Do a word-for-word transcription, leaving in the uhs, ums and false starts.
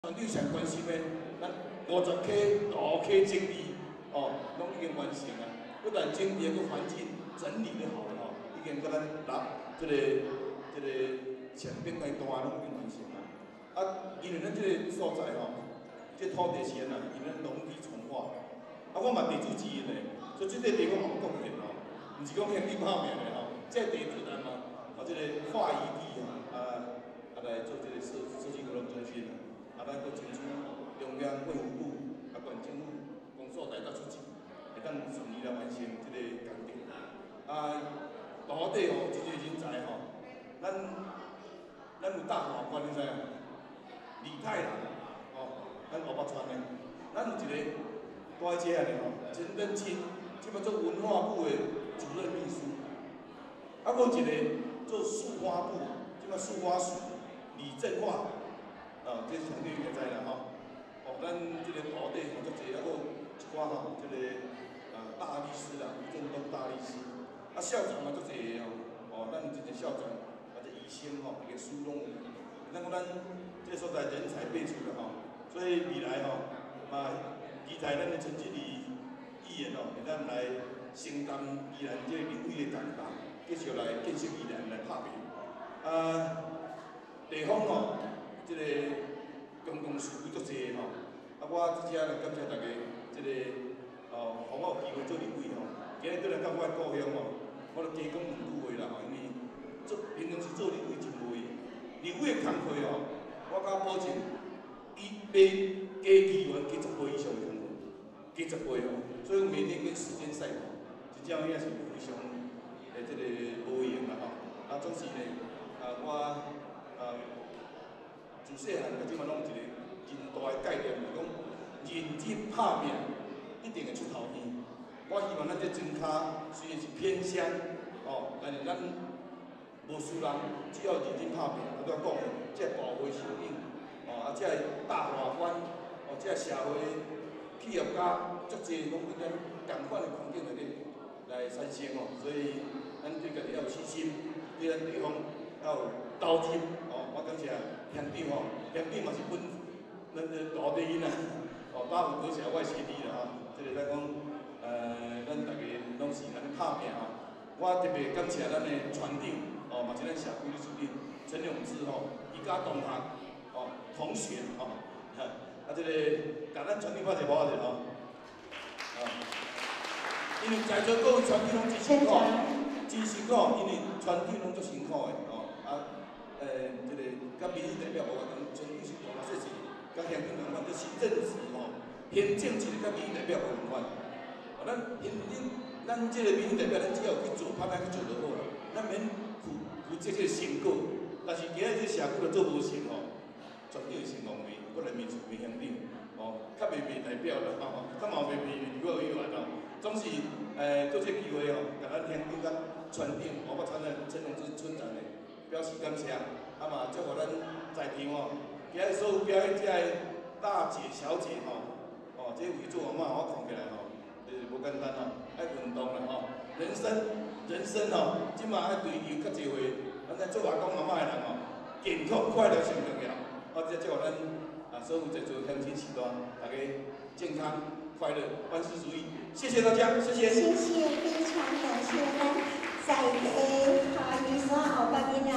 团队上关心的，咱五十 K、五 K 整理哦，拢已经完成啊。不但整理个环境整理的好了吼，已经甲咱拿这个这个前边那段拢已经完成啊。啊，因为咱这个所在吼，这土地是安那，因为农地重化。啊，我嘛地主之一嘞，所以这个地方嘛有贡献吼，毋是讲兄弟拍命的吼，这地主咱嘛，啊这个化遗地吼，啊啊来做这个设设计活动中心啊。 啊，咱搁争取中央卫福部、啊县政府公所内底出钱，会当顺利来完成这个工程。啊，土地吼，这个人才吼，咱咱有大法官，你知影？李泰郎，哦，咱湖北川的，咱有一个大姐安尼吼，陈登清，即摆做文化部的主任秘书。啊，搁一个做树花部，即摆树花署李正化。 啊，这是相对会知啦吼。哦，咱这个土地吼足济，啊，搁一寡吼，这个啊大律师啦，吴振东大律师，啊校长嘛足济个哦。哦，咱有一个校长，啊这医生吼，一个书拢有。咱讲咱这个所在人才辈出啦吼，所以未来吼，嘛期待咱的陈经理议员哦，会当来承担宜兰这个领域的担当，继续来建设宜兰来拍拼。啊，地方吼。 这个公共事务足济吼，啊，我即只来感谢大家，这个哦，互我有机会做立委吼。今日过来到我的故乡吼，我著加讲两句话啦吼，因为做平常时做立委真无闲，立委的工作吼，我敢保证，伊比加议员加十倍以上的工作，加十倍吼，所以每天跟时间赛跑，真正影是非常诶，这个无闲啦吼。啊，总是呢，啊我啊。 自细汉个即嘛拢有一个真大个概念，就是讲认真拍拼，一定会出头天。我希望咱这庄脚虽然是偏乡，哦，但是咱无输人，只要认真拍拼，我拄仔讲的，这保卫效应，哦，啊，这大法官，哦，这社会企业家足济拢伫咱共款的环境内底来产生哦，所以咱对家己要有信心，对咱地方要有斗志，哦，我感谢。 乡长吼，乡长嘛是本咱的大地因啊，哦，八五多谢我的兄弟啦吼，即个咱讲，呃，咱大家拢是安尼拍拼吼。我特别感谢咱的船长，哦，嘛是咱社区的主任陈永志吼，伊甲同学，哦，同学吼，啊，即个甲咱船长拍者抱者吼，啊，因为在座各位船长拢真辛苦，真辛苦，因为船长拢足辛苦的哦，啊。 呃，这个甲民意代表无共同，纯粹是大说是甲乡长共款，做行政职吼，行政职甲民意代表无共款。哦，咱因因咱这个民意代表，咱只要有去做，拍歹去做就好啦。咱免负负这个成果，但是今仔这社区都做无成吼，绝对是浪费。我人民是民乡长，哦，较袂袂代表啦，吼，较嘛袂袂如果委员哦，总是诶做这机会哦，甲咱乡长甲船长，我我参咱陈同志村长的。 表示感谢，啊嘛，祝福咱在场哦，今日所有表演遮个大姐、小姐吼，哦，这为做阿嬷我看起来吼，就是无简单哦，爱运动啦吼，人生人生吼，即马爱追求较侪岁，咱在做阿公阿嬷的人吼，健康快乐上重要，哦，这祝福咱啊所有在座乡亲时代，大家健康快乐，万事如意，谢谢大家，谢谢。 谢谢，非常感谢咱在地华语所后北囡仔。